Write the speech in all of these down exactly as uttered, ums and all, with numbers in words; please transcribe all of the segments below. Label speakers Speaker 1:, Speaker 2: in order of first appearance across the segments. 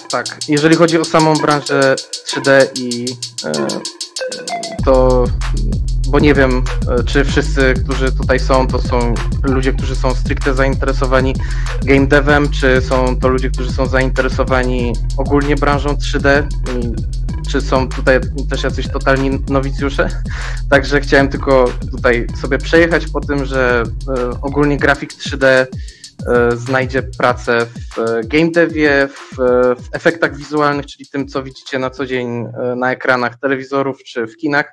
Speaker 1: tak, jeżeli chodzi o samą branżę trzy D i e, to, bo nie wiem, czy wszyscy, którzy tutaj są, to są ludzie, którzy są stricte zainteresowani game devem, czy są to ludzie, którzy są zainteresowani ogólnie branżą trzy D, czy są tutaj też jacyś totalni nowicjusze. Także chciałem tylko tutaj sobie przejechać po tym, że e, ogólnie grafik trzy D znajdzie pracę w game devie, w, w efektach wizualnych, czyli tym, co widzicie na co dzień na ekranach telewizorów czy w kinach.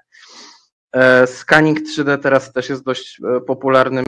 Speaker 1: Scanning trzy D teraz też jest dość popularnym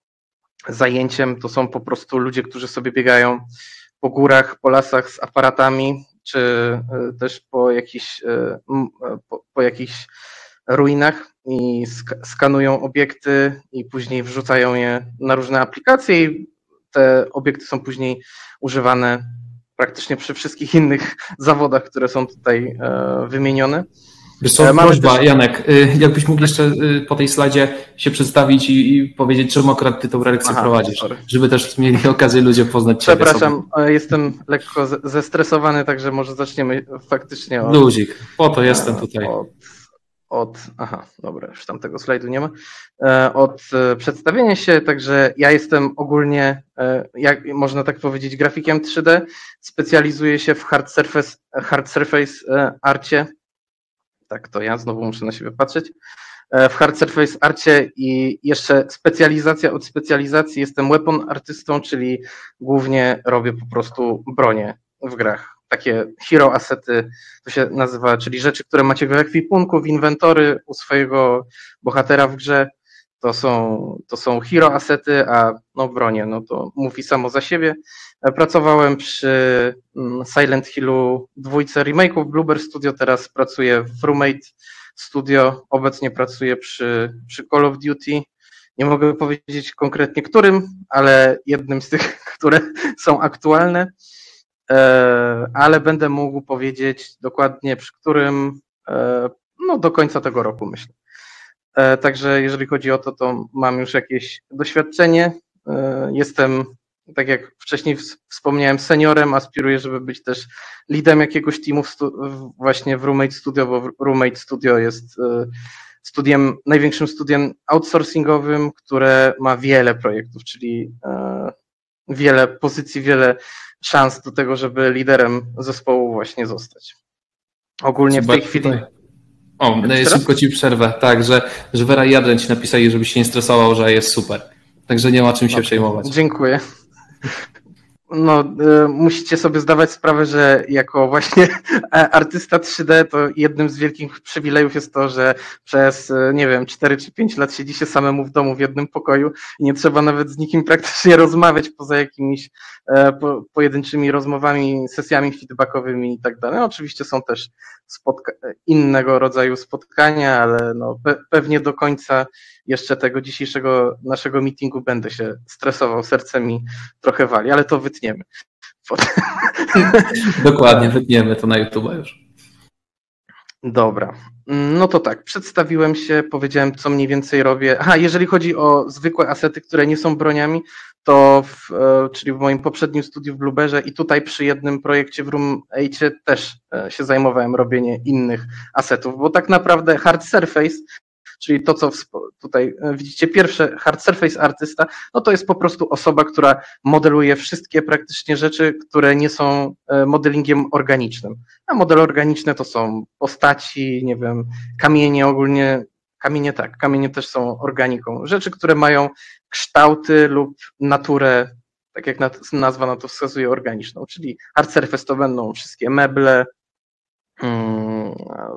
Speaker 1: zajęciem. To są po prostu ludzie, którzy sobie biegają po górach, po lasach z aparatami, czy też po jakichś, po, po jakichś ruinach i sk- skanują obiekty i później wrzucają je na różne aplikacje i te obiekty są później używane praktycznie przy wszystkich innych zawodach, które są tutaj e, wymienione.
Speaker 2: Wiesz co, prośba, też... Janek, jakbyś mógł jeszcze po tej slajdzie się przedstawić i, i powiedzieć, czemu akurat ty tą prelekcję Aha, prowadzisz, sorry. Żeby też mieli okazję ludzie poznać ciebie.
Speaker 1: Przepraszam, sobie. Jestem lekko zestresowany, także może zaczniemy faktycznie od...
Speaker 2: Luzik, po to jestem tutaj.
Speaker 1: Od... Od, aha, dobra, już tam tego slajdu nie ma, od przedstawienia się, także ja jestem ogólnie, jak można tak powiedzieć, grafikiem trzy D, specjalizuję się w hard surface, hard surface arcie, tak to ja znowu muszę na siebie patrzeć, w hard surface arcie i jeszcze specjalizacja od specjalizacji, jestem weapon artystą, czyli głównie robię po prostu bronie w grach. Takie hero asety, to się nazywa, czyli rzeczy, które macie w ekwipunku, w inwentory u swojego bohatera w grze, to są, to są hero asety, a no bronie, no to mówi samo za siebie. Pracowałem przy Silent Hillu dwójce remake'ów Bloober Studio, teraz pracuję w Roommate Studio, obecnie pracuję przy, przy Call of Duty. Nie mogę powiedzieć konkretnie którym, ale jednym z tych, które są aktualne. Ale będę mógł powiedzieć dokładnie przy którym, no do końca tego roku myślę. Także jeżeli chodzi o to, to mam już jakieś doświadczenie. Jestem, tak jak wcześniej wspomniałem, seniorem, aspiruję, żeby być też leadem jakiegoś teamu w stu- właśnie w Roommate Studio, bo Roommate Studio jest studiem, największym studiem outsourcingowym, które ma wiele projektów, czyli wiele pozycji, wiele szans do tego, żeby liderem zespołu właśnie zostać. Ogólnie w tej chwili...
Speaker 2: O, szybko ci przerwę. Tak, że, że Wera i Adrian ci napisali, żebyś się nie stresował, że jest super. Także nie ma czym się okay. przejmować.
Speaker 1: Dziękuję. No, y, musicie sobie zdawać sprawę, że jako właśnie artysta trzy D to jednym z wielkich przywilejów jest to, że przez, nie wiem, cztery czy pięć lat siedzi się samemu w domu w jednym pokoju i nie trzeba nawet z nikim praktycznie rozmawiać poza jakimiś e, po, pojedynczymi rozmowami, sesjami feedbackowymi i tak dalej. No, oczywiście są też spotka- innego rodzaju spotkania, ale no, pe- pewnie do końca jeszcze tego dzisiejszego naszego meetingu będę się stresował, serce mi trochę wali, ale to wytniemy.
Speaker 2: Dokładnie, wytniemy to na YouTube już.
Speaker 1: Dobra, no to tak, przedstawiłem się, powiedziałem, co mniej więcej robię. Aha, jeżeli chodzi o zwykłe asety, które nie są broniami, to w, czyli w moim poprzednim studiu w Blooberze i tutaj przy jednym projekcie w Roommate też się zajmowałem robieniem innych asetów, bo tak naprawdę hard surface, czyli to, co tutaj widzicie, pierwsze hard surface artysta, no to jest po prostu osoba, która modeluje wszystkie praktycznie rzeczy, które nie są modelingiem organicznym. A modele organiczne to są postaci, nie wiem, kamienie ogólnie, kamienie tak, kamienie też są organiką. Rzeczy, które mają kształty lub naturę, tak jak nazwa na to wskazuje, organiczną, czyli hard surface to będą wszystkie meble, hmm,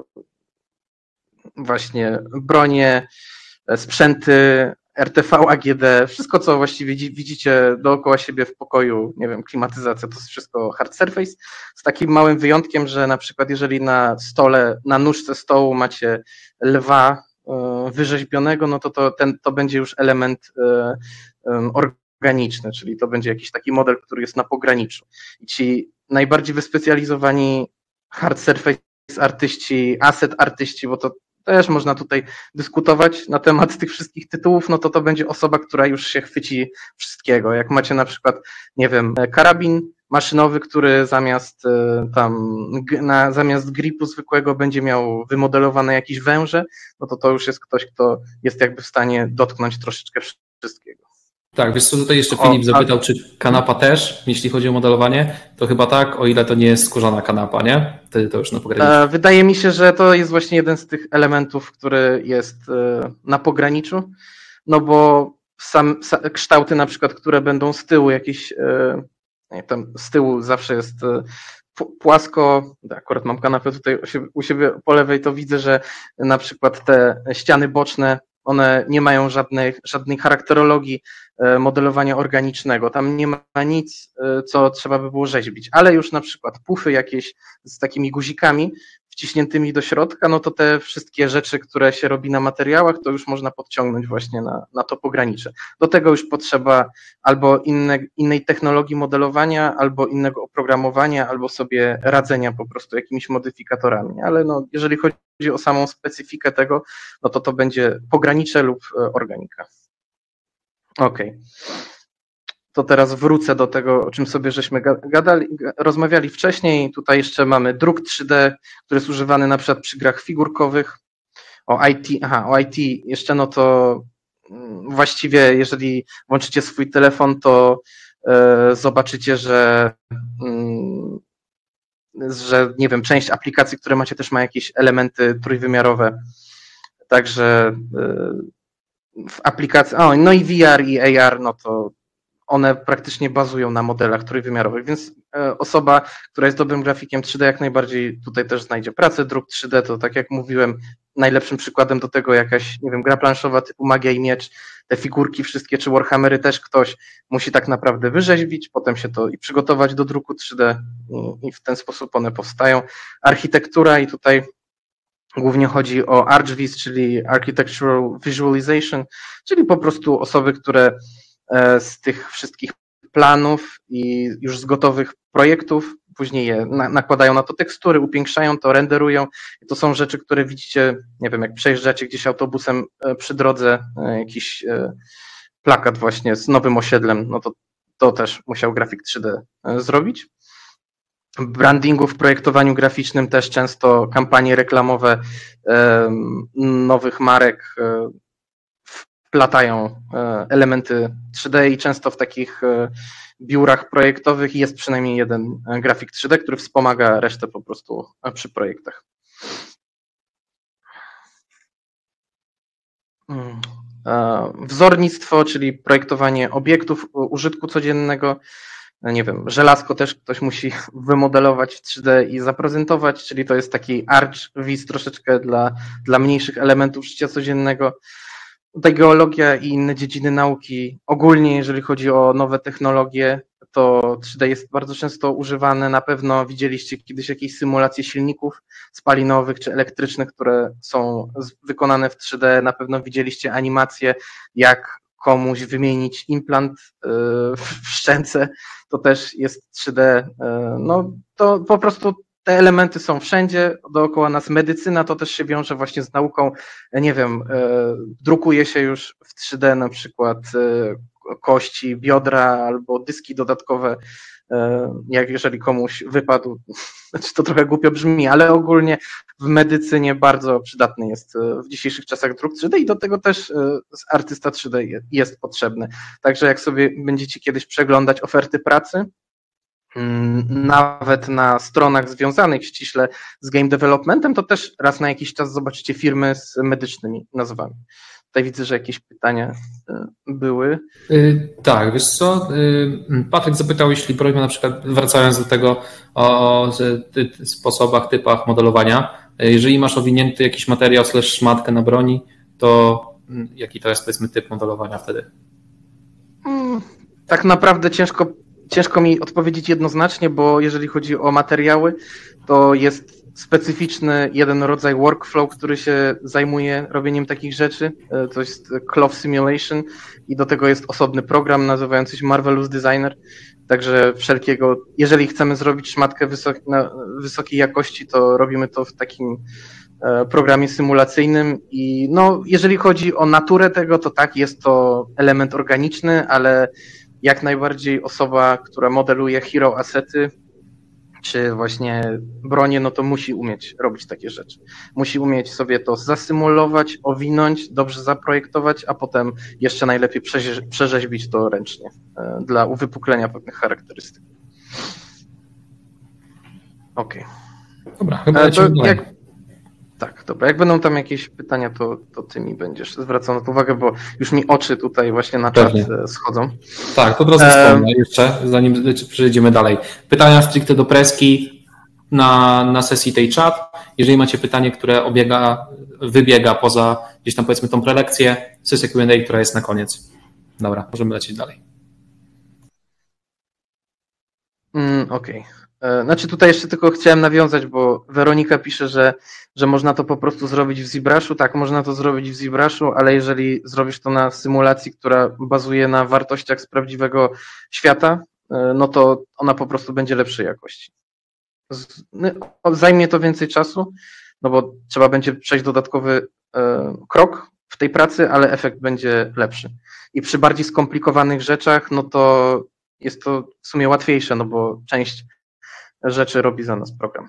Speaker 1: właśnie bronie, sprzęty, R T V, A G D, wszystko co właściwie widzicie dookoła siebie w pokoju, nie wiem, klimatyzacja, to jest wszystko hard surface, z takim małym wyjątkiem, że na przykład jeżeli na stole, na nóżce stołu macie lwa wyrzeźbionego, no to, to, ten, to będzie już element organiczny, czyli to będzie jakiś taki model, który jest na pograniczu. I ci najbardziej wyspecjalizowani hard surface artyści, asset artyści, bo to też można tutaj dyskutować na temat tych wszystkich tytułów, no to to będzie osoba, która już się chwyci wszystkiego. Jak macie na przykład, nie wiem, karabin maszynowy, który zamiast tam na, zamiast gripu zwykłego będzie miał wymodelowane jakieś węże, no to to już jest ktoś, kto jest jakby w stanie dotknąć troszeczkę wszystkiego.
Speaker 2: Tak, wiesz co, tutaj jeszcze Filip o, zapytał, a... czy kanapa też, jeśli chodzi o modelowanie, to chyba tak, o ile to nie jest skórzana kanapa, nie? Wtedy to już na pograniczu.
Speaker 1: Wydaje mi się, że to jest właśnie jeden z tych elementów, który jest na pograniczu, no bo sam, sam kształty na przykład, które będą z tyłu jakieś, nie, tam z tyłu zawsze jest płasko, akurat mam kanapę tutaj u siebie po lewej, to widzę, że na przykład te ściany boczne, one nie mają żadnej, żadnej charakterologii modelowania organicznego. Tam nie ma nic, co trzeba by było rzeźbić, ale już na przykład pufy jakieś z takimi guzikami wciśniętymi do środka, no to te wszystkie rzeczy, które się robi na materiałach, to już można podciągnąć właśnie na, na to pogranicze. Do tego już potrzeba albo inne, innej technologii modelowania, albo innego oprogramowania, albo sobie radzenia po prostu jakimiś modyfikatorami. Ale no, jeżeli chodzi o samą specyfikę tego, no to to będzie pogranicze lub organika. Okej. Okay. To teraz wrócę do tego, o czym sobie żeśmy gadali, rozmawiali wcześniej. Tutaj jeszcze mamy druk trzy D, który jest używany na przykład przy grach figurkowych. O I T, aha, o I T jeszcze no to właściwie jeżeli włączycie swój telefon, to e, zobaczycie, że, mm, że nie wiem, część aplikacji, które macie, też ma jakieś elementy trójwymiarowe. Także e, w aplikacji, o, no i V R i A R, no to one praktycznie bazują na modelach trójwymiarowych, więc osoba, która jest dobrym grafikiem trzy D, jak najbardziej tutaj też znajdzie pracę. Druk trzy D to, tak jak mówiłem, najlepszym przykładem do tego jakaś, nie wiem, gra planszowa typu Magia i Miecz, te figurki wszystkie, czy Warhammery też ktoś musi tak naprawdę wyrzeźbić, potem się to i przygotować do druku trzy D i, i w ten sposób one powstają. Architektura i tutaj głównie chodzi o ArchViz, czyli Architectural Visualization, czyli po prostu osoby, które z tych wszystkich planów i już z gotowych projektów później je na, nakładają na to tekstury, upiększają to, renderują. I to są rzeczy, które widzicie, nie wiem, jak przejeżdżacie gdzieś autobusem przy drodze, jakiś plakat właśnie z nowym osiedlem, no to to też musiał grafik trzy D zrobić. W brandingu, w projektowaniu graficznym też często kampanie reklamowe nowych marek wplatają elementy trzy D i często w takich biurach projektowych jest przynajmniej jeden grafik trzy D, który wspomaga resztę po prostu przy projektach. Wzornictwo, czyli projektowanie obiektów użytku codziennego. Nie wiem, żelazko też ktoś musi wymodelować w trzy D i zaprezentować, czyli to jest taki ArchViz troszeczkę dla, dla mniejszych elementów życia codziennego. Tutaj geologia i inne dziedziny nauki. Ogólnie, jeżeli chodzi o nowe technologie, to trzy D jest bardzo często używane. Na pewno widzieliście kiedyś jakieś symulacje silników spalinowych czy elektrycznych, które są wykonane w trzy D. Na pewno widzieliście animacje, jak komuś wymienić implant w szczęce. To też jest trzy D. No to po prostu te elementy są wszędzie, dookoła nas. Medycyna to też się wiąże właśnie z nauką, nie wiem, drukuje się już w trzy D na przykład kości, biodra albo dyski dodatkowe, jak jeżeli komuś wypadł, znaczy to trochę głupio brzmi, ale ogólnie w medycynie bardzo przydatny jest w dzisiejszych czasach druk trzy D i do tego też artysta trzy D jest potrzebny. Także jak sobie będziecie kiedyś przeglądać oferty pracy, nawet na stronach związanych ściśle z game developmentem, to też raz na jakiś czas zobaczycie firmy z medycznymi nazwami. Tutaj widzę, że jakieś pytania były.
Speaker 2: Yy, tak, wiesz co, yy, Patryk zapytał, jeśli broń, na przykład wracając do tego o ty, sposobach, typach modelowania, jeżeli masz owinięty jakiś materiał slash szmatkę na broni, to jaki to jest, powiedzmy, typ modelowania wtedy?
Speaker 1: Hmm, tak naprawdę ciężko Ciężko mi odpowiedzieć jednoznacznie, bo jeżeli chodzi o materiały, to jest specyficzny jeden rodzaj workflow, który się zajmuje robieniem takich rzeczy. To jest Cloth Simulation i do tego jest osobny program nazywający się Marvelous Designer. Także wszelkiego, jeżeli chcemy zrobić szmatkę wysoki, na wysokiej jakości, to robimy to w takim programie symulacyjnym i no, jeżeli chodzi o naturę tego, to tak, jest to element organiczny, ale jak najbardziej osoba, która modeluje hero asety, czy właśnie bronie, no to musi umieć robić takie rzeczy. Musi umieć sobie to zasymulować, owinąć, dobrze zaprojektować, a potem jeszcze najlepiej przerzeźbić to ręcznie dla uwypuklenia pewnych charakterystyk. Okej. Okay.
Speaker 2: Dobra, chyba to jak...
Speaker 1: Tak, dobra. Jak będą tam jakieś pytania, to, to ty mi będziesz zwracał na to uwagę, bo już mi oczy tutaj właśnie na czat schodzą.
Speaker 2: Tak, to od razu wspomnę jeszcze, zanim przejdziemy dalej. Pytania stricte do Preski na, na sesji tej czat. Jeżeli macie pytanie, które obiega, wybiega poza gdzieś tam powiedzmy tą prelekcję, sesja Q and A, która jest na koniec. Dobra, możemy lecieć dalej.
Speaker 1: Mm, Okej. Okay. Znaczy tutaj jeszcze tylko chciałem nawiązać, bo Weronika pisze, że, że można to po prostu zrobić w ZBrush'u. Tak, można to zrobić w ZBrush'u, ale jeżeli zrobisz to na symulacji, która bazuje na wartościach z prawdziwego świata, no to ona po prostu będzie lepszej jakości. Zajmie to więcej czasu, no bo trzeba będzie przejść dodatkowy krok w tej pracy, ale efekt będzie lepszy. I przy bardziej skomplikowanych rzeczach, no to jest to w sumie łatwiejsze, no bo część rzeczy robi za nas program.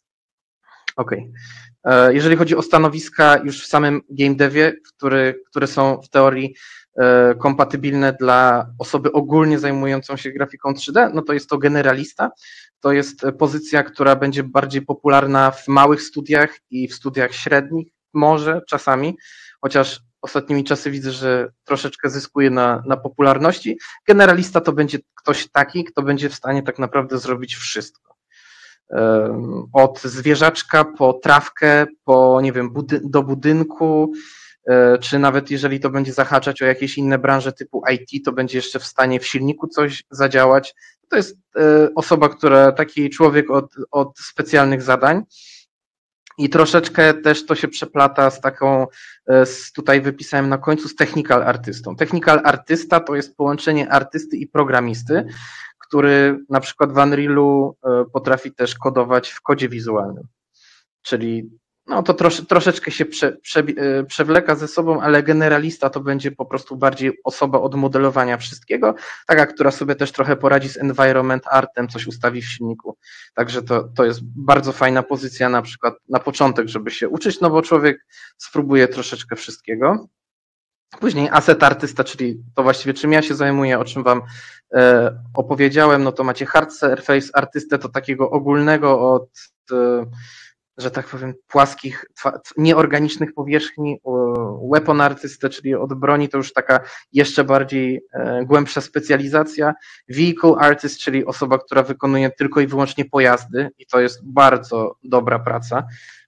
Speaker 1: Ok. Jeżeli chodzi o stanowiska już w samym game devie, które, które są w teorii kompatybilne dla osoby ogólnie zajmującą się grafiką trzy D, no to jest to generalista. To jest pozycja, która będzie bardziej popularna w małych studiach i w studiach średnich, może czasami, chociaż ostatnimi czasy widzę, że troszeczkę zyskuje na, na popularności. Generalista to będzie ktoś taki, kto będzie w stanie tak naprawdę zrobić wszystko. Od zwierzaczka po trawkę, po nie wiem, budy- do budynku, czy nawet jeżeli to będzie zahaczać o jakieś inne branże typu I T, to będzie jeszcze w stanie w silniku coś zadziałać. To jest osoba, która, taki człowiek od, od specjalnych zadań. I troszeczkę też to się przeplata z taką, z, tutaj wypisałem na końcu, z technical artystą. Technical artysta to jest połączenie artysty i programisty, który na przykład w Unrealu potrafi też kodować w kodzie wizualnym. Czyli no to trosz, troszeczkę się prze, prze, przewleka ze sobą, ale generalista to będzie po prostu bardziej osoba od modelowania wszystkiego, taka, która sobie też trochę poradzi z environment artem, coś ustawi w silniku. Także to, to jest bardzo fajna pozycja na przykład na początek, żeby się uczyć, no bo człowiek spróbuje troszeczkę wszystkiego. Później asset artysta, czyli to właściwie czym ja się zajmuję, o czym wam e, opowiedziałem, no to macie hard surface artystę, to takiego ogólnego od, e, że tak powiem, płaskich, nieorganicznych powierzchni, weapon artystę, czyli od broni, to już taka jeszcze bardziej e, głębsza specjalizacja. Vehicle artist, czyli osoba, która wykonuje tylko i wyłącznie pojazdy i to jest bardzo dobra praca,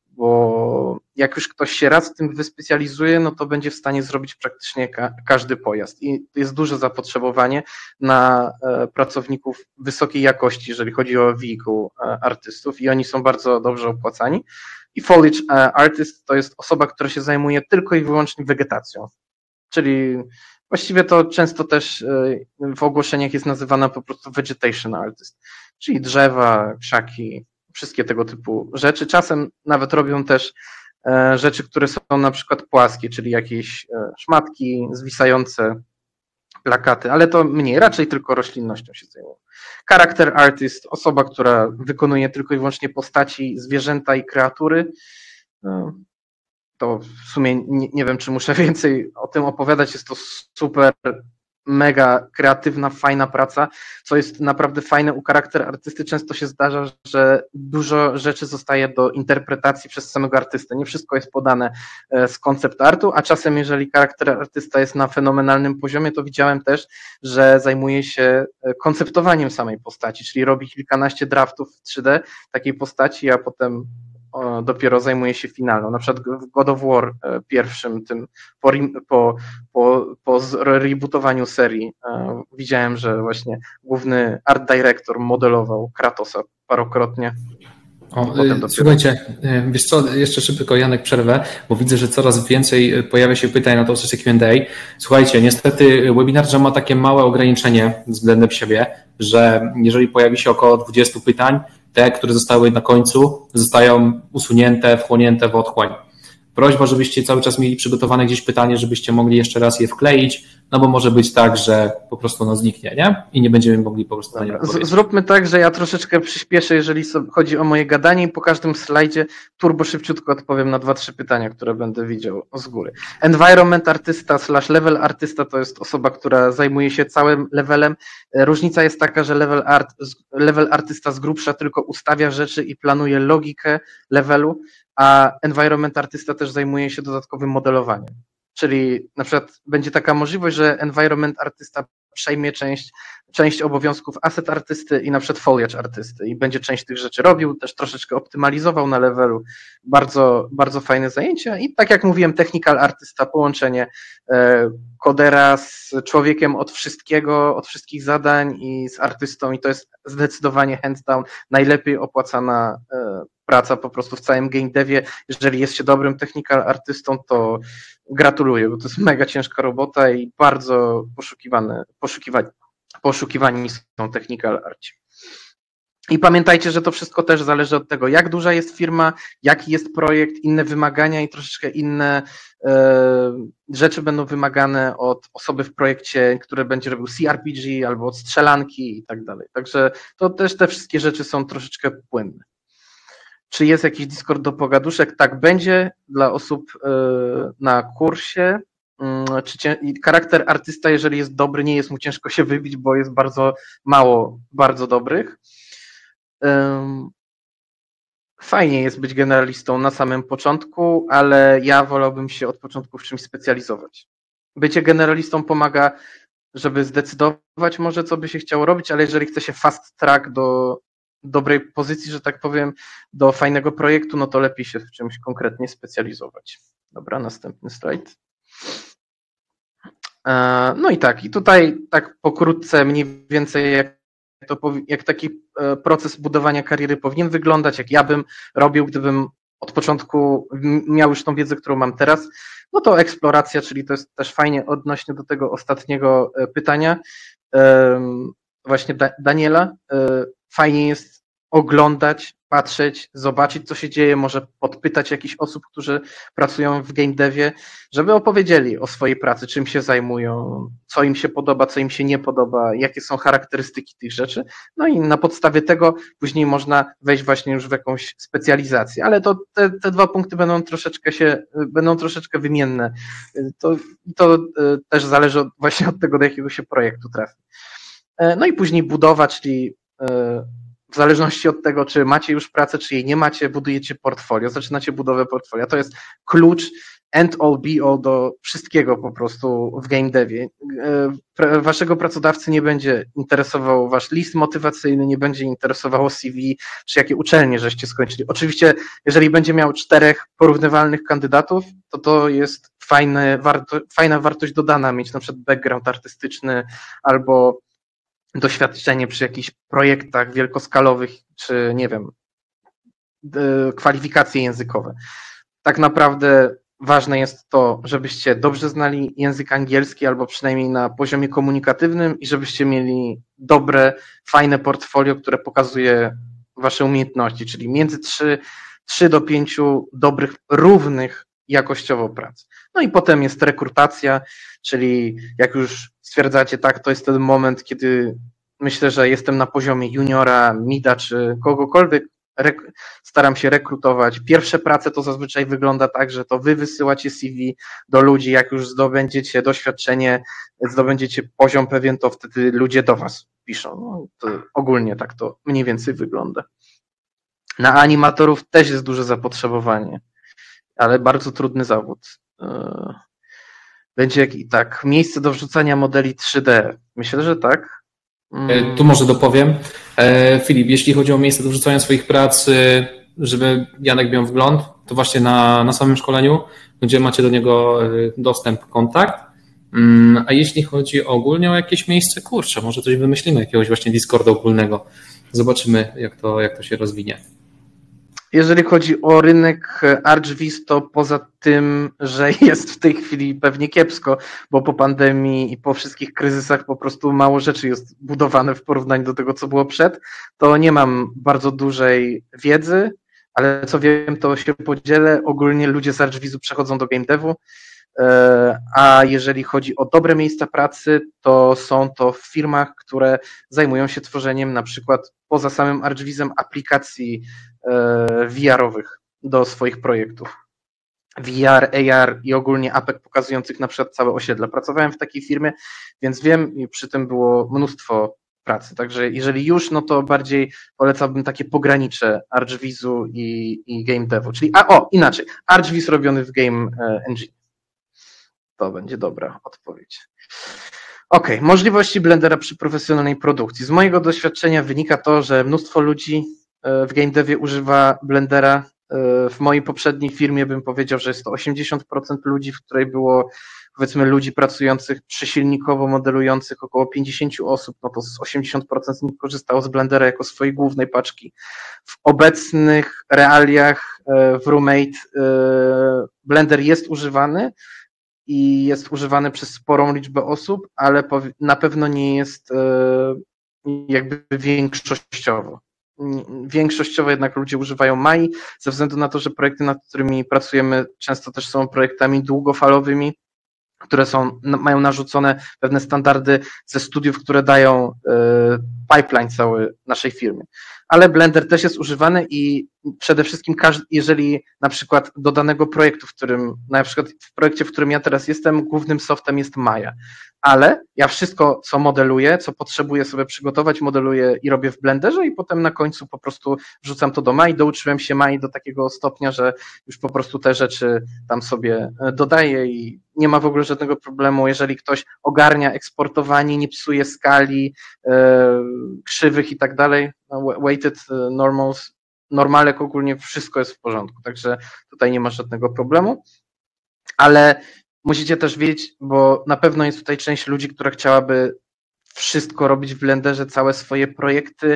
Speaker 1: bo jak już ktoś się raz w tym wyspecjalizuje, no to będzie w stanie zrobić praktycznie ka- każdy pojazd i jest duże zapotrzebowanie na e, pracowników wysokiej jakości, jeżeli chodzi o vehicle e, artystów i oni są bardzo dobrze opłacani. I foliage e, artist to jest osoba, która się zajmuje tylko i wyłącznie wegetacją, czyli właściwie to często też e, w ogłoszeniach jest nazywana po prostu vegetation artist, czyli drzewa, krzaki, wszystkie tego typu rzeczy. Czasem nawet robią też e, rzeczy, które są na przykład płaskie, czyli jakieś e, szmatki, zwisające plakaty, ale to mniej, raczej tylko roślinnością się zajmują. Character artist, osoba, która wykonuje tylko i wyłącznie postaci, zwierzęta i kreatury. E, to w sumie nie, nie wiem, czy muszę więcej o tym opowiadać, jest to super mega kreatywna, fajna praca, co jest naprawdę fajne u charakter artysty. Często się zdarza, że dużo rzeczy zostaje do interpretacji przez samego artystę. Nie wszystko jest podane z koncept artu, a czasem jeżeli charakter artysta jest na fenomenalnym poziomie, to widziałem też, że zajmuje się konceptowaniem samej postaci, czyli robi kilkanaście draftów w trzy D takiej postaci, a potem dopiero zajmuje się finalną. Na przykład w God of War pierwszym, tym po, po, po, po rebootowaniu serii widziałem, że właśnie główny art director modelował Kratosa parokrotnie.
Speaker 2: O, słuchajcie, wiesz co, jeszcze szybko Janek przerwę, bo widzę, że coraz więcej pojawia się pytań na tą sesję Q and A. Słuchajcie, niestety webinar Jam ma takie małe ograniczenie względem siebie, że jeżeli pojawi się około dwudziestu pytań, te, które zostały na końcu, zostają usunięte, wchłonięte w otchłań. Prośba, żebyście cały czas mieli przygotowane gdzieś pytanie, żebyście mogli jeszcze raz je wkleić, no bo może być tak, że po prostu ono zniknie, nie? I nie będziemy mogli po prostu na nie odpowiedzieć.
Speaker 1: Zróbmy tak, że ja troszeczkę przyspieszę, jeżeli chodzi o moje gadanie i po każdym slajdzie turbo szybciutko odpowiem na dwa, trzy pytania, które będę widział z góry. Environment artysta slash level artysta to jest osoba, która zajmuje się całym levelem. Różnica jest taka, że level, art, level artysta z grubsza tylko ustawia rzeczy i planuje logikę levelu, a environment artysta też zajmuje się dodatkowym modelowaniem. Czyli na przykład będzie taka możliwość, że environment artysta przejmie część, część obowiązków asset artysty i na przykład foliage artysty i będzie część tych rzeczy robił, też troszeczkę optymalizował na levelu. Bardzo, bardzo fajne zajęcia i tak jak mówiłem, technical artysta, połączenie e, kodera z człowiekiem od wszystkiego, od wszystkich zadań i z artystą i to jest zdecydowanie hands down najlepiej opłacana e, praca po prostu w całym game devie. Jeżeli jest się dobrym technical artystą, to gratuluję, bo to jest mega ciężka robota i bardzo poszukiwane, poszukiwani, poszukiwani są technical arci. I pamiętajcie, że to wszystko też zależy od tego, jak duża jest firma, jaki jest projekt, inne wymagania i troszeczkę inne e, rzeczy będą wymagane od osoby w projekcie, które będzie robił C R P G albo od strzelanki i tak dalej. Także to też te wszystkie rzeczy są troszeczkę płynne. Czy jest jakiś Discord do pogaduszek? Tak, będzie dla osób na kursie. Czy charakter artysta, jeżeli jest dobry, nie jest mu ciężko się wybić, bo jest bardzo mało bardzo dobrych. Fajnie jest być generalistą na samym początku, ale ja wolałbym się od początku w czymś specjalizować. Bycie generalistą pomaga, żeby zdecydować może, co by się chciało robić, ale jeżeli chce się fast track do dobrej pozycji, że tak powiem, do fajnego projektu, no to lepiej się w czymś konkretnie specjalizować. Dobra, następny slajd. No i tak, i tutaj tak pokrótce mniej więcej jak, to, jak taki proces budowania kariery powinien wyglądać, jak ja bym robił, gdybym od początku miał już tą wiedzę, którą mam teraz, no to eksploracja, czyli to jest też fajnie odnośnie do tego ostatniego pytania właśnie Daniela. Fajnie jest oglądać, patrzeć, zobaczyć, co się dzieje, może podpytać jakichś osób, którzy pracują w game devie, żeby opowiedzieli o swojej pracy, czym się zajmują, co im się podoba, co im się nie podoba, jakie są charakterystyki tych rzeczy. No i na podstawie tego później można wejść właśnie już w jakąś specjalizację, ale to te, te dwa punkty będą troszeczkę się, będą troszeczkę wymienne. To, to też zależy od, właśnie od tego, do jakiego się projektu trafi. No i później budowa, czyli w zależności od tego, czy macie już pracę, czy jej nie macie, budujecie portfolio, zaczynacie budowę portfolio. To jest klucz end all be all do wszystkiego po prostu w game devie. Waszego pracodawcy nie będzie interesował wasz list motywacyjny, nie będzie interesowało C V, czy jakie uczelnie żeście skończyli. Oczywiście, jeżeli będzie miał czterech porównywalnych kandydatów, to to jest fajne, warto, fajna wartość dodana, mieć na przykład background artystyczny albo doświadczenie przy jakichś projektach wielkoskalowych, czy nie wiem, kwalifikacje językowe. Tak naprawdę ważne jest to, żebyście dobrze znali język angielski, albo przynajmniej na poziomie komunikatywnym i żebyście mieli dobre, fajne portfolio, które pokazuje wasze umiejętności, czyli między trzy do pięciu dobrych, równych jakościowo prac. No i potem jest rekrutacja, czyli jak już stwierdzacie, tak, to jest ten moment, kiedy myślę, że jestem na poziomie juniora, mida czy kogokolwiek, rek- staram się rekrutować. Pierwsze prace to zazwyczaj wygląda tak, że to wy wysyłacie C V do ludzi, jak już zdobędziecie doświadczenie, zdobędziecie poziom pewien, to wtedy ludzie do was piszą. No, to ogólnie tak to mniej więcej wygląda. Na animatorów też jest duże zapotrzebowanie, ale bardzo trudny zawód. Będzie jak i tak, miejsce do wrzucania modeli trzy D. Myślę, że tak.
Speaker 2: Hmm. Tu może dopowiem. Filip, jeśli chodzi o miejsce do wrzucania swoich prac, żeby Janek miał wgląd, to właśnie na, na samym szkoleniu, gdzie macie do niego dostęp, kontakt. A jeśli chodzi ogólnie o jakieś miejsce, kurczę, może coś wymyślimy, jakiegoś właśnie Discorda ogólnego. Zobaczymy, jak to, jak to się rozwinie.
Speaker 1: Jeżeli chodzi o rynek ArchViz, to poza tym, że jest w tej chwili pewnie kiepsko, bo po pandemii i po wszystkich kryzysach po prostu mało rzeczy jest budowane w porównaniu do tego, co było przed, to nie mam bardzo dużej wiedzy, ale co wiem, to się podzielę. Ogólnie ludzie z ArchVizu przechodzą do game devu. a jeżeli chodzi o dobre miejsca pracy, to są to w firmach, które zajmują się tworzeniem na przykład poza samym ArchVizem aplikacji V R-owych do swoich projektów. V R, A R i ogólnie apek pokazujących na przykład całe osiedla. Pracowałem w takiej firmie, więc wiem i przy tym było mnóstwo pracy. Także jeżeli już, no to bardziej polecałbym takie pogranicze ArchVizu i, i Game Devu. Czyli, a o, inaczej, ArchViz robiony w Game Engine. To będzie dobra odpowiedź. Ok, możliwości Blendera przy profesjonalnej produkcji. Z mojego doświadczenia wynika to, że mnóstwo ludzi w Game Devie używa Blendera. W mojej poprzedniej firmie bym powiedział, że jest to osiemdziesiąt procent ludzi, w której było powiedzmy ludzi pracujących przysilnikowo, modelujących około pięćdziesiąt osób, no to z osiemdziesiąt procent z nich korzystało z Blendera jako swojej głównej paczki. W obecnych realiach w Roommate Blender jest używany i jest używany przez sporą liczbę osób, ale na pewno nie jest jakby większościowo. Większościowo jednak ludzie używają Mai, ze względu na to, że projekty, nad którymi pracujemy, często też są projektami długofalowymi, które są, mają narzucone pewne standardy ze studiów, które dają pipeline cały naszej firmy. Ale Blender też jest używany i przede wszystkim każdy, jeżeli na przykład do danego projektu, w którym, na przykład w projekcie, w którym ja teraz jestem, głównym softem jest Maya, ale ja wszystko, co modeluję, co potrzebuję sobie przygotować, modeluję i robię w Blenderze i potem na końcu po prostu wrzucam to do Mai. Douczyłem się Mai do takiego stopnia, że już po prostu te rzeczy tam sobie dodaję i nie ma w ogóle żadnego problemu, jeżeli ktoś ogarnia eksportowanie, nie psuje skali, krzywych i tak dalej, weighted normals, normalek ogólnie wszystko jest w porządku, także tutaj nie ma żadnego problemu, ale musicie też wiedzieć, bo na pewno jest tutaj część ludzi, która chciałaby wszystko robić w Blenderze, całe swoje projekty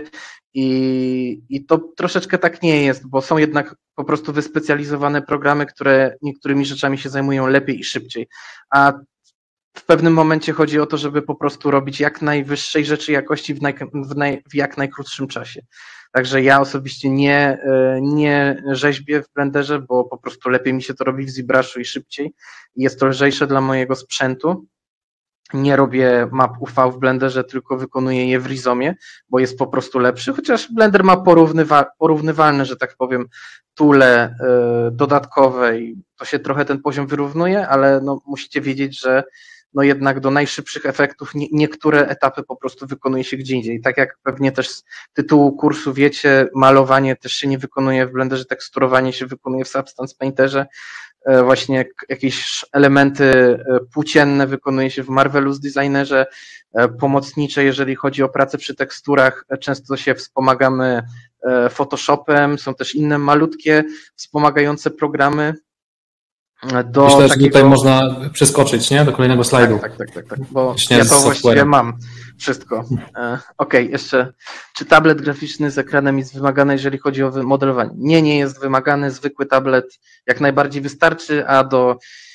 Speaker 1: i, i to troszeczkę tak nie jest, bo są jednak po prostu wyspecjalizowane programy, które niektórymi rzeczami się zajmują lepiej i szybciej, a w pewnym momencie chodzi o to, żeby po prostu robić jak najwyższej rzeczy jakości w, naj, w, naj, w jak najkrótszym czasie. Także ja osobiście nie, nie rzeźbię w Blenderze, bo po prostu lepiej mi się to robi w ZBrushu i szybciej. Jest to lżejsze dla mojego sprzętu. Nie robię map U V w Blenderze, tylko wykonuję je w Rizomie, bo jest po prostu lepszy, chociaż Blender ma porównywa, porównywalne, że tak powiem, toole y, dodatkowe i to się trochę ten poziom wyrównuje, ale no, musicie wiedzieć, że no jednak do najszybszych efektów nie, niektóre etapy po prostu wykonuje się gdzie indziej. Tak jak pewnie też z tytułu kursu wiecie, malowanie też się nie wykonuje w Blenderze, teksturowanie się wykonuje w Substance Painterze, właśnie jakieś elementy płócienne wykonuje się w Marvelous Designerze, pomocnicze, jeżeli chodzi o pracę przy teksturach, często się wspomagamy Photoshopem, są też inne malutkie wspomagające programy.
Speaker 2: Do Myślę, takiego... że tutaj można przeskoczyć, nie? Do kolejnego slajdu.
Speaker 1: Tak, tak, tak, tak, tak. Bo ja to właściwie mam wszystko. Okej, okay, jeszcze, czy tablet graficzny z ekranem jest wymagany, jeżeli chodzi o modelowanie? Nie, nie jest wymagany, zwykły tablet jak najbardziej wystarczy, a do,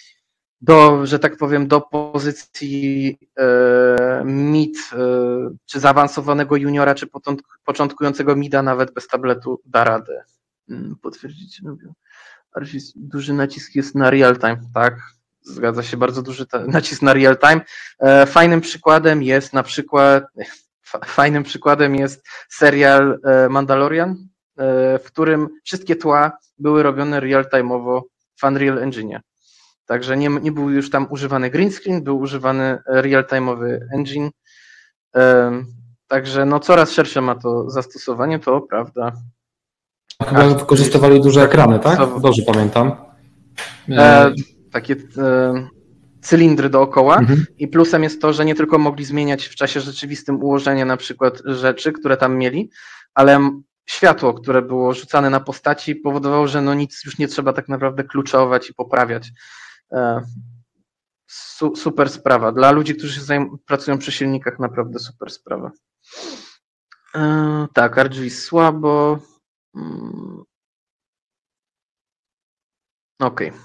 Speaker 1: do że tak powiem, do pozycji e, mid, e, czy zaawansowanego juniora, czy początkującego mida nawet bez tabletu da radę. Potwierdzić, lubię. Duży nacisk jest na real time, tak, zgadza się, bardzo duży nacisk na real time. Fajnym przykładem jest na przykład, fajnym przykładem jest serial Mandalorian, w którym wszystkie tła były robione real time'owo w Unreal Engine. Także nie, nie był już tam używany green screen, był używany real time'owy engine. Także no coraz szersze ma to zastosowanie, to prawda.
Speaker 2: Chyba wykorzystywali duże ekrany, tak? Dobrze pamiętam.
Speaker 1: E, takie e, cylindry dookoła mhm. I plusem jest to, że nie tylko mogli zmieniać w czasie rzeczywistym ułożenie na przykład rzeczy, które tam mieli, ale światło, które było rzucane na postaci powodowało, że no nic już nie trzeba tak naprawdę kluczować i poprawiać. E, su, super sprawa. Dla ludzi, którzy się zajm- pracują przy silnikach, naprawdę super sprawa. E, tak, ArchViz słabo. Okej. Okay.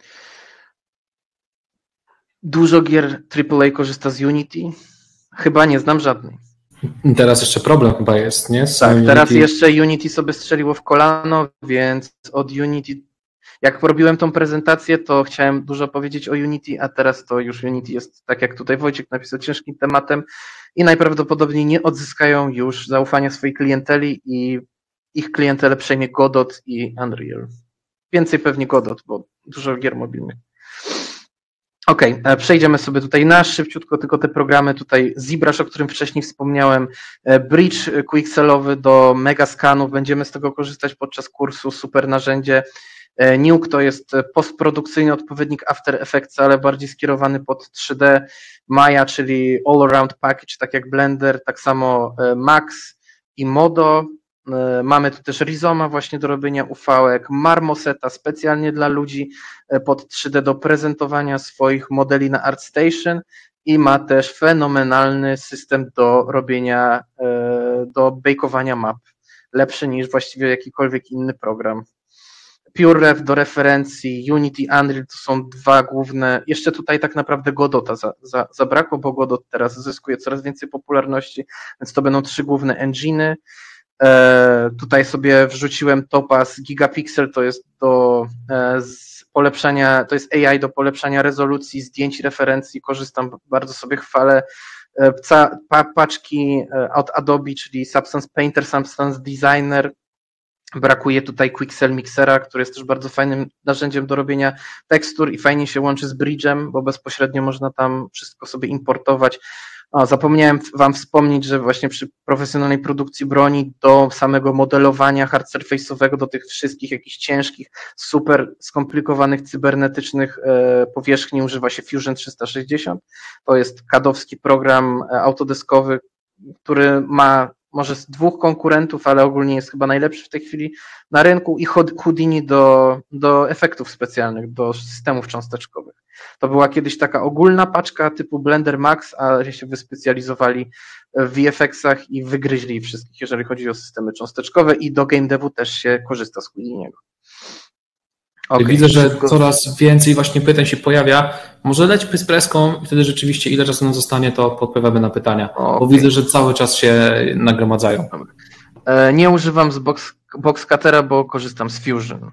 Speaker 1: Dużo gier triple A korzysta z Unity? Chyba nie znam żadnej.
Speaker 2: Teraz jeszcze problem chyba jest, nie? Z
Speaker 1: tak,
Speaker 2: Unity.
Speaker 1: Teraz jeszcze Unity sobie strzeliło w kolano, więc od Unity jak robiłem tą prezentację, to chciałem dużo powiedzieć o Unity, a teraz to już Unity jest, tak jak tutaj Wojciech napisał, ciężkim tematem i najprawdopodobniej nie odzyskają już zaufania swojej klienteli i ich klientelę przejmie Godot i Unreal. Więcej pewnie Godot, bo dużo gier mobilnych. Okej, okay, przejdziemy sobie tutaj na szybciutko tylko te programy tutaj ZBrush, o którym wcześniej wspomniałem, Bridge Quixelowy do Megascanów, będziemy z tego korzystać podczas kursu, super narzędzie. Nuke to jest postprodukcyjny odpowiednik After Effects, ale bardziej skierowany pod trzy D. Maya, czyli All Around Package, tak jak Blender, tak samo Max i Modo. Mamy tu też Rizoma właśnie do robienia U V-ek, Marmoseta specjalnie dla ludzi pod trzy D do prezentowania swoich modeli na ArtStation i ma też fenomenalny system do robienia, do bakeowania map. Lepszy niż właściwie jakikolwiek inny program. PureRef do referencji, Unity, Unreal to są dwa główne, jeszcze tutaj tak naprawdę Godota za, za, zabrakło, bo Godot teraz zyskuje coraz więcej popularności, więc to będą trzy główne enginy. E, tutaj sobie wrzuciłem Topaz, Gigapixel to jest do e, z polepszania, to jest A I do polepszania rezolucji zdjęć, referencji, korzystam, bardzo sobie chwalę. E, ca, pa, paczki od Adobe, czyli Substance Painter, Substance Designer. Brakuje tutaj Quixel Mixera, który jest też bardzo fajnym narzędziem do robienia tekstur i fajnie się łączy z Bridge'em, bo bezpośrednio można tam wszystko sobie importować. O, zapomniałem Wam wspomnieć, że właśnie przy profesjonalnej produkcji broni do samego modelowania hard surface'owego, do tych wszystkich jakichś ciężkich, super skomplikowanych cybernetycznych e, powierzchni używa się Fusion trzysta sześćdziesiąt. To jest kadowski program autodeskowy, który ma może z dwóch konkurentów, ale ogólnie jest chyba najlepszy w tej chwili na rynku i Houdini do, do efektów specjalnych, do systemów cząsteczkowych. To była kiedyś taka ogólna paczka typu Blender Max, a się wyspecjalizowali w V F X-ach i wygryźli wszystkich, jeżeli chodzi o systemy cząsteczkowe i do game devu też się korzysta z Houdiniego.
Speaker 2: Okay. Widzę, że coraz więcej właśnie pytań się pojawia. Może lećmy z preską i wtedy rzeczywiście ile czasu nam zostanie, to podpowiadamy na pytania, okay. Bo widzę, że cały czas się nagromadzają.
Speaker 1: Nie używam z box, Boxcuttera, bo korzystam z Fusion.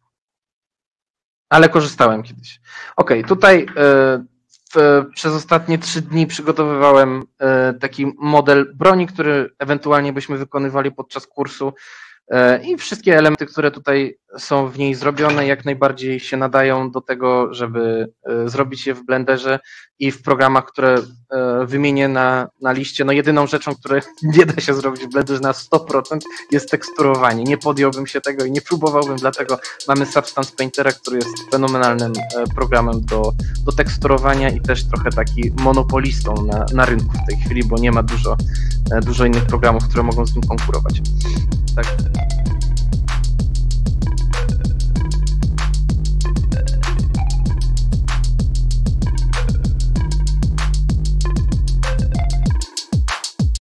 Speaker 1: Ale korzystałem kiedyś. Ok, tutaj w, przez ostatnie trzy dni przygotowywałem taki model broni, który ewentualnie byśmy wykonywali podczas kursu. I wszystkie elementy, które tutaj są w niej zrobione, jak najbardziej się nadają do tego, żeby zrobić je w Blenderze i w programach, które wymienię na, na liście. No jedyną rzeczą, której nie da się zrobić w Blenderze na sto procent jest teksturowanie. Nie podjąłbym się tego i nie próbowałbym, dlatego mamy Substance Paintera, który jest fenomenalnym programem do, do teksturowania i też trochę taki monopolistą na, na rynku w tej chwili, bo nie ma dużo, dużo innych programów, które mogą z nim konkurować. Tak.